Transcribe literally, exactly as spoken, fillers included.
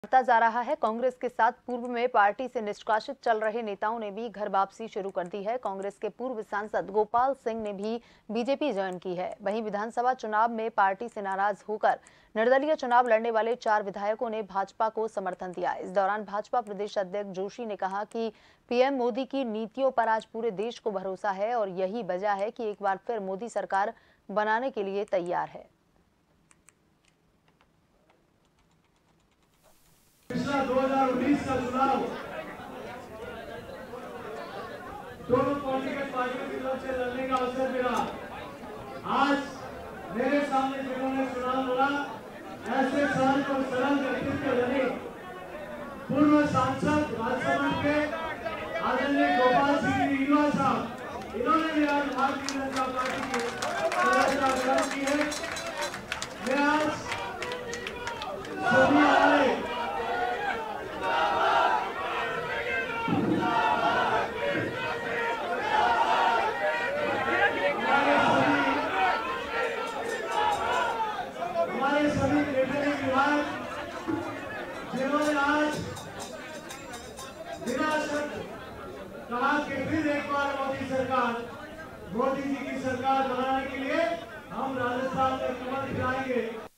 बढ़ता जा रहा है। कांग्रेस के साथ पूर्व में पार्टी से निष्कासित चल रहे नेताओं ने भी घर वापसी शुरू कर दी है। कांग्रेस के पूर्व सांसद गोपाल सिंह ने भी बीजेपी ज्वाइन की है। वहीं विधानसभा चुनाव में पार्टी से नाराज होकर निर्दलीय चुनाव लड़ने वाले चार विधायकों ने भाजपा को समर्थन दिया। इस दौरान भाजपा प्रदेश अध्यक्ष जोशी ने कहा कि पीएम मोदी की नीतियों पर आज पूरे देश को भरोसा है और यही वजह है कि एक बार फिर मोदी सरकार बनाने के लिए तैयार है। पिछला दो हज़ार उन्नीस का चुनाव दोनों पॉलिटिकल पार्टियों की तरफ से लड़ने का अवसर मिला। आज मेरे सामने जिन्होंने चुनाव लड़ा, ऐसे सरल और सरल व्यक्तित्व लड़े पूर्व सांसद राज्यसभा के आदरणीय गोपाल सिंह नीलवा साहब, इन्होंने भी आज भारतीय जनता पार्टी की सदस्यता ग्रहण की है। मैं आज सभी आए हमारे सभी कैबिनेट विभाग जिन्होंने आज बिना शर्त कहा कि फिर एक बार मोदी सरकार मोदी जी की सरकार बनाने के लिए हम राजस्थान में कमर खिलाएंगे।